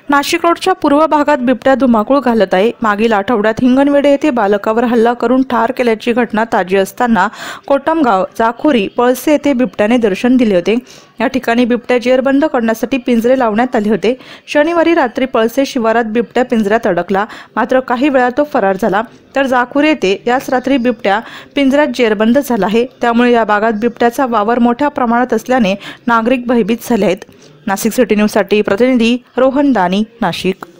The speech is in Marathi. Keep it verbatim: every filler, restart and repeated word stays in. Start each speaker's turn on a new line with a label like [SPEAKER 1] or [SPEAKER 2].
[SPEAKER 1] नाशिक रोडच्या पूर्व भागात बिबट्या धुमाकूळ घालत आहे। मागील आठवड्यात हिंगणवेढे येथे बालकावर हल्ला करून ठार केल्याची घटना ताजी असताना कोटमगाव, जाखोरी, पळसे येथे बिबट्याने दर्शन दिले होते। या ठिकाणी बिबट्या जेरबंद करण्यासाठी पिंजरे लावण्यात आले होते। शनिवारी रात्री पळसे शिवारात बिबट्या पिंजऱ्यात अडकला, मात्र काही वेळा तो फरार झाला। तर जाखोरी येथे याच रात्री बिबट्या पिंजऱ्यात जेरबंद झाला आहे। त्यामुळे या भागात बिबट्याचा वावर मोठ्या प्रमाणात असल्याने नागरिक भयभीत झाले आहेत। नाशिक सिटी न्यूज साठी प्रतिनिधी रोहन दानी, नाशिक।